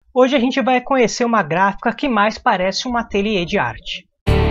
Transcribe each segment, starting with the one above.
Hoje a gente vai conhecer uma gráfica que mais parece um ateliê de arte.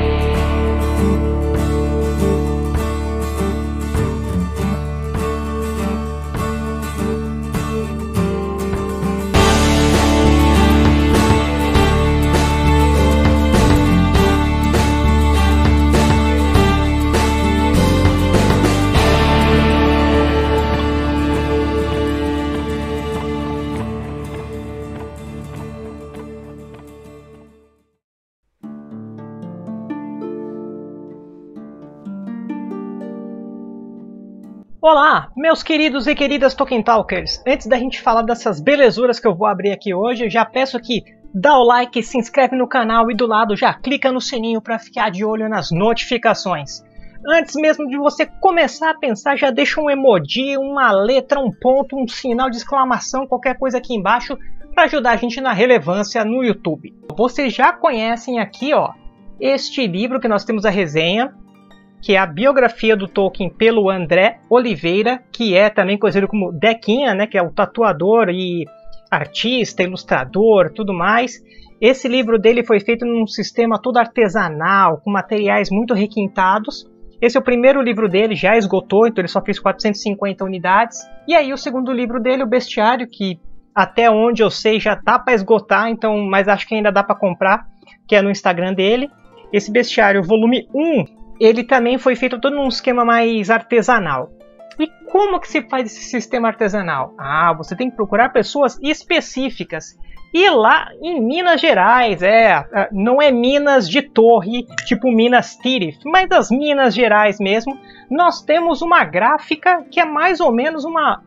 Olá, meus queridos e queridas Tolkien Talkers! Antes da gente falar dessas belezuras que eu vou abrir aqui hoje, eu já peço que dá o like, se inscreve no canal e do lado já clica no sininho para ficar de olho nas notificações. Antes mesmo de você começar a pensar, já deixa um emoji, uma letra, um ponto, um sinal de exclamação, qualquer coisa aqui embaixo para ajudar a gente na relevância no YouTube. Vocês já conhecem aqui, ó, este livro que nós temos a resenha, que é a biografia do Tolkien pelo André Oliveira, que é também conhecido como Dequinha, né, que é o tatuador e artista, ilustrador, tudo mais. Esse livro dele foi feito num sistema todo artesanal, com materiais muito requintados. Esse é o primeiro livro dele, já esgotou, então ele só fez 450 unidades. E aí o segundo livro dele, o Bestiário, que até onde eu sei já tá para esgotar, então, mas acho que ainda dá para comprar, que é no Instagram dele. Esse Bestiário, volume 1, ele também foi feito todo num esquema mais artesanal. E como que se faz esse sistema artesanal? Ah, você tem que procurar pessoas específicas. E lá em Minas Gerais, não é Minas de Torre, tipo Minas Tirith, mas das Minas Gerais mesmo, nós temos uma gráfica que é mais ou menos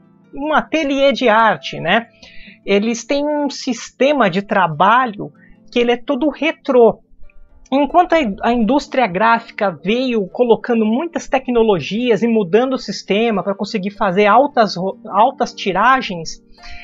um ateliê de arte, né? Eles têm um sistema de trabalho que ele é todo retrô. Enquanto a indústria gráfica veio colocando muitas tecnologias e mudando o sistema para conseguir fazer altas tiragens,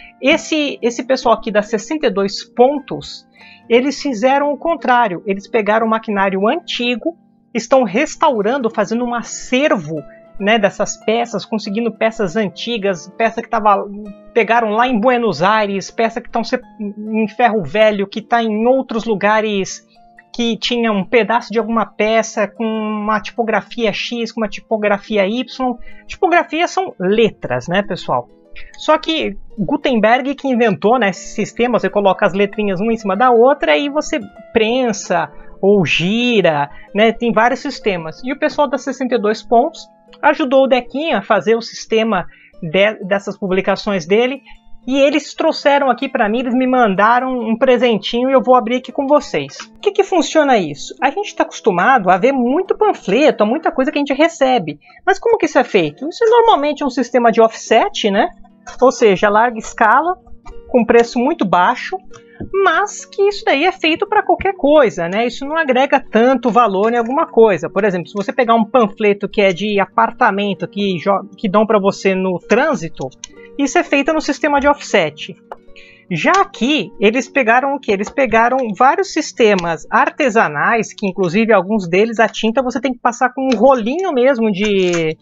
esse pessoal aqui das 62 pontos, eles fizeram o contrário. Eles pegaram o maquinário antigo, estão restaurando, fazendo um acervo, né, dessas peças, conseguindo peças antigas, peça que pegaram lá em Buenos Aires, peça que estão em ferro velho, que está em outros lugares que tinha um pedaço de alguma peça com uma tipografia X, com uma tipografia Y. Tipografias são letras, né, pessoal? Só que Gutenberg que inventou, né, esse sistema, você coloca as letrinhas uma em cima da outra e você prensa ou gira, né, tem vários sistemas. E o pessoal das 62 pontos ajudou o Dequinha a fazer o sistema dessas publicações dele. E eles trouxeram aqui para mim, eles me mandaram um presentinho e eu vou abrir aqui com vocês. O que funciona isso? A gente está acostumado a ver muito panfleto, muita coisa que a gente recebe. Mas como que isso é feito? Isso normalmente é um sistema de offset, né? Ou seja, larga escala, com preço muito baixo, mas que isso daí é feito para qualquer coisa, né? Isso não agrega tanto valor em alguma coisa. Por exemplo, se você pegar um panfleto que é de apartamento, que dão para você no trânsito, isso é feito no sistema de offset. Já aqui, eles pegaram o que? Eles pegaram vários sistemas artesanais, que inclusive alguns deles a tinta você tem que passar com um rolinho mesmo de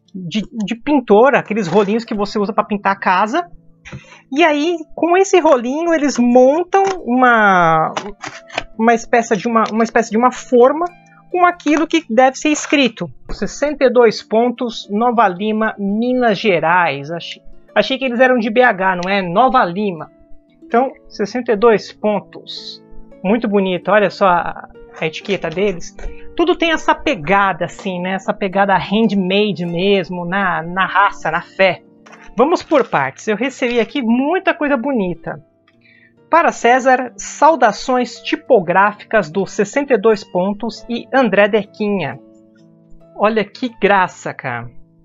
pintor, aqueles rolinhos que você usa para pintar a casa. E aí, com esse rolinho, eles montam uma espécie de uma forma com aquilo que deve ser escrito. 62 pontos, Nova Lima, Minas Gerais. Achei que eles eram de BH, não é? Nova Lima. Então, 62 pontos. Muito bonito. Olha só a etiqueta deles. Tudo tem essa pegada, assim, né? Essa pegada handmade mesmo, na raça, na fé. Vamos por partes. Eu recebi aqui muita coisa bonita. Para César, saudações tipográficas dos 62 pontos e André Dequinha. Olha que graça, cara.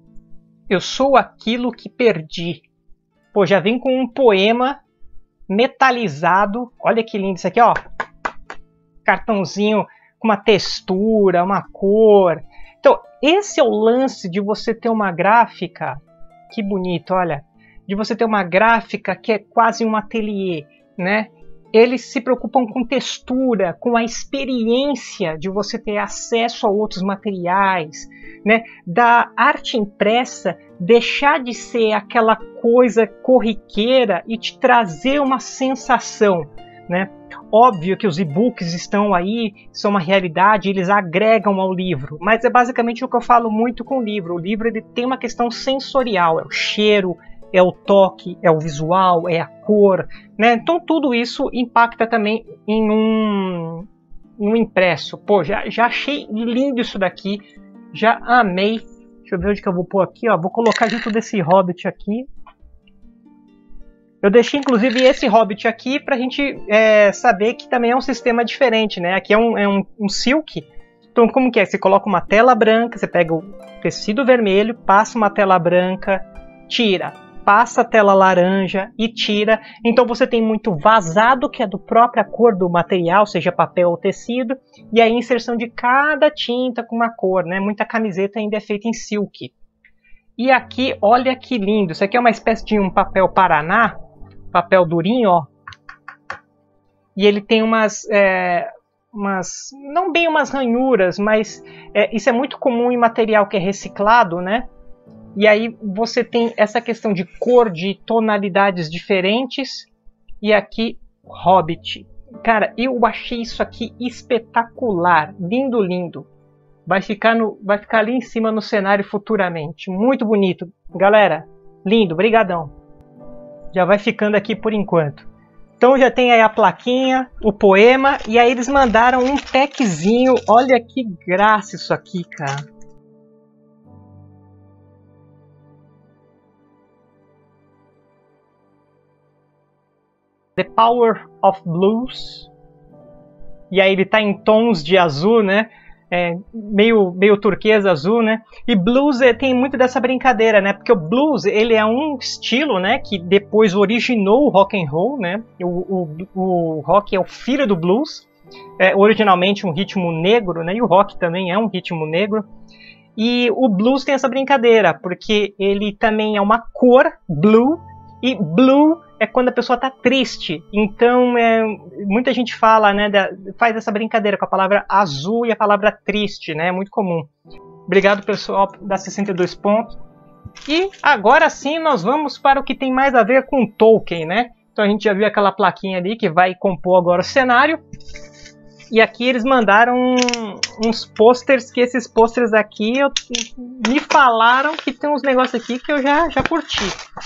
Eu sou aquilo que perdi. Pô, já vem com um poema metalizado. Olha que lindo isso aqui, ó. Cartãozinho com uma textura, uma cor. Então, esse é o lance de você ter uma gráfica. Que bonito, olha. De você ter uma gráfica que é quase um ateliê, né? Eles se preocupam com textura, com a experiência de você ter acesso a outros materiais, né? Da arte impressa deixar de ser aquela coisa corriqueira e te trazer uma sensação. né? Óbvio que os e-books estão aí, são uma realidade, eles agregam ao livro, mas é basicamente o que eu falo muito com o livro. O livro ele tem uma questão sensorial, é o cheiro, é o toque, é o visual, é a cor, né? Então tudo isso impacta também em um impresso. Pô, já achei lindo isso daqui, já amei. Deixa eu ver onde que eu vou pôr aqui, ó. Vou colocar junto desse Hobbit aqui. Eu deixei inclusive esse Hobbit aqui pra gente saber que também é um sistema diferente, né? Aqui é um silk. Então como que é? Você coloca uma tela branca, você pega o tecido vermelho, passa uma tela branca, tira. Passa a tela laranja e tira. Então você tem muito vazado, que é do própria cor do material, seja papel ou tecido, e a inserção de cada tinta com uma cor, né? Muita camiseta ainda é feita em silk. E aqui, olha que lindo. Isso aqui é uma espécie de um papel Paraná, papel durinho, ó. E ele tem não bem umas ranhuras, mas isso é muito comum em material que é reciclado, né? E aí você tem essa questão de cor, de tonalidades diferentes. E aqui, Hobbit. Cara, eu achei isso aqui espetacular. Lindo, lindo. Vai ficar ali em cima no cenário futuramente. Muito bonito. Galera, lindo, brigadão. Já vai ficando aqui por enquanto. Então já tem aí a plaquinha, o poema. E aí eles mandaram um packzinho. Olha que graça isso aqui, cara. The Power of Blues. E aí ele tá em tons de azul, né? Meio turquesa azul, né? E blues tem muito dessa brincadeira, né? Porque o blues ele é um estilo, né? Que depois originou o rock and roll, né? O rock é o filho do blues. Originalmente um ritmo negro, né? E o rock também é um ritmo negro. E o blues tem essa brincadeira, porque ele também é uma cor, blue, e blue é quando a pessoa está triste. Então, muita gente fala, né, faz essa brincadeira com a palavra azul e a palavra triste, né? É muito comum. Obrigado, pessoal, da 62 pontos. E agora sim nós vamos para o que tem mais a ver com Tolkien, né? Então a gente já viu aquela plaquinha ali que vai compor agora o cenário. E aqui eles mandaram uns posters, que esses posters aqui me falaram que tem uns negócios aqui que eu já curti.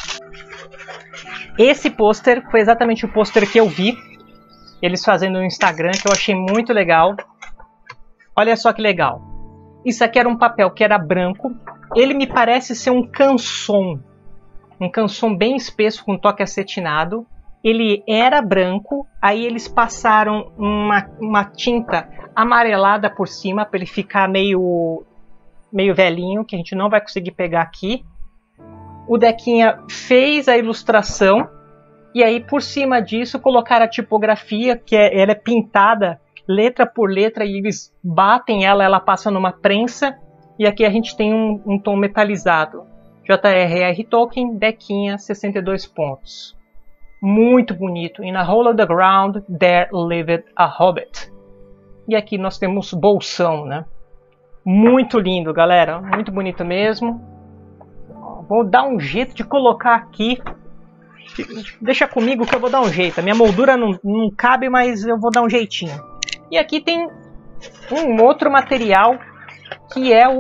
Esse pôster foi exatamente o pôster que eu vi eles fazendo no Instagram, que eu achei muito legal. Olha só que legal. Isso aqui era um papel que era branco. Ele me parece ser um canson. Um canson bem espesso com toque acetinado. Ele era branco, aí eles passaram uma tinta amarelada por cima para ele ficar meio velhinho, que a gente não vai conseguir pegar aqui. O Dequinha fez a ilustração e aí por cima disso colocaram a tipografia, que ela é pintada letra por letra e eles batem ela passa numa prensa e aqui a gente tem um tom metalizado. J.R.R. Tolkien, Dequinha, 62 pontos. Muito bonito. In a hole of the ground, there lived a hobbit. E aqui nós temos bolsão, né? Muito lindo, galera. Muito bonito mesmo. Vou dar um jeito de colocar aqui. Deixa comigo que eu vou dar um jeito. A minha moldura não cabe, mas eu vou dar um jeitinho. E aqui tem um outro material que é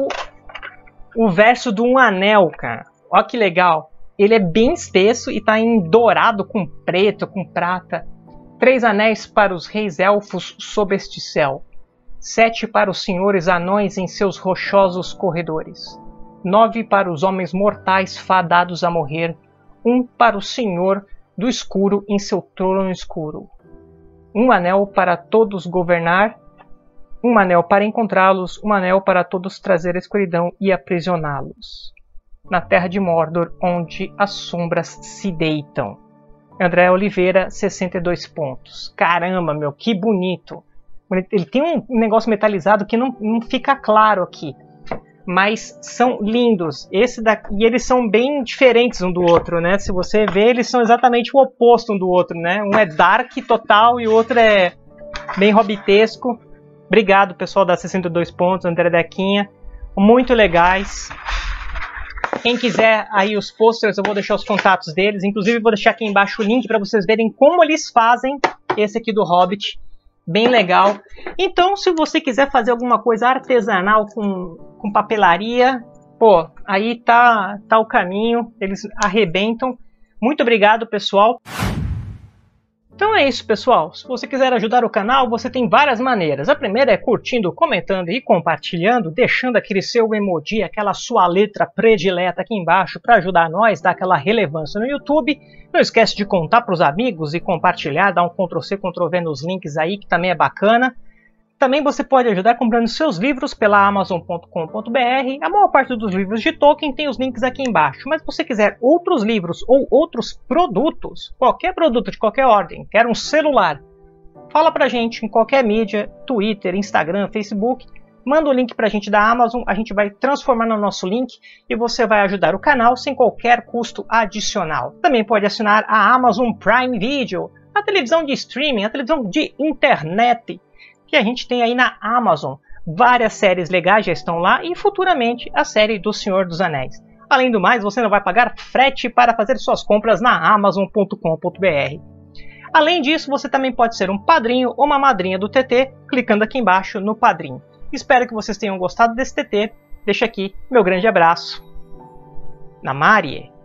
o verso de um anel, cara. Olha que legal. Ele é bem espesso e está em dourado com preto, com prata. 3 anéis para os reis elfos sob este céu. 7 para os senhores anões em seus rochosos corredores. 9 para os homens mortais fadados a morrer. 1 para o senhor do escuro em seu trono escuro. 1 anel para todos governar. 1 anel para encontrá-los. 1 anel para todos trazer a escuridão e aprisioná-los. Na terra de Mordor, onde as sombras se deitam. André Oliveira, 62 pontos. Caramba, meu, que bonito. Ele tem um negócio metalizado que não fica claro aqui. Mas são lindos. Esse daqui, e eles são bem diferentes um do outro, né? Se você ver, eles são exatamente o oposto um do outro, né? Um é dark total e o outro é bem hobbitesco. Obrigado, pessoal da 62 pontos, André Dequinha. Muito legais. Quem quiser aí os posters, eu vou deixar os contatos deles. Inclusive, vou deixar aqui embaixo o link para vocês verem como eles fazem esse aqui do Hobbit. Bem legal. Então, se você quiser fazer alguma coisa artesanal com papelaria, pô, aí tá o caminho. Eles arrebentam. Muito obrigado, pessoal. Então é isso, pessoal. Se você quiser ajudar o canal, você tem várias maneiras. A primeira é curtindo, comentando e compartilhando, deixando aquele seu emoji, aquela sua letra predileta aqui embaixo para ajudar nós, dar aquela relevância no YouTube. Não esquece de contar para os amigos e compartilhar, dar um Ctrl+C, Ctrl+V nos links aí, que também é bacana. Também você pode ajudar comprando seus livros pela Amazon.com.br. A maior parte dos livros de Tolkien tem os links aqui embaixo. Mas se você quiser outros livros ou outros produtos, qualquer produto de qualquer ordem, quer um celular, fala pra gente em qualquer mídia, Twitter, Instagram, Facebook. Manda o link pra gente da Amazon, a gente vai transformar no nosso link e você vai ajudar o canal sem qualquer custo adicional. Também pode assinar a Amazon Prime Video, a televisão de streaming, a televisão de internet, que a gente tem aí na Amazon. Várias séries legais já estão lá e futuramente a série do Senhor dos Anéis. Além do mais, você não vai pagar frete para fazer suas compras na Amazon.com.br. Além disso, você também pode ser um padrinho ou uma madrinha do TT, clicando aqui embaixo no padrinho. Espero que vocês tenham gostado desse TT. Deixo aqui meu grande abraço. Namarie!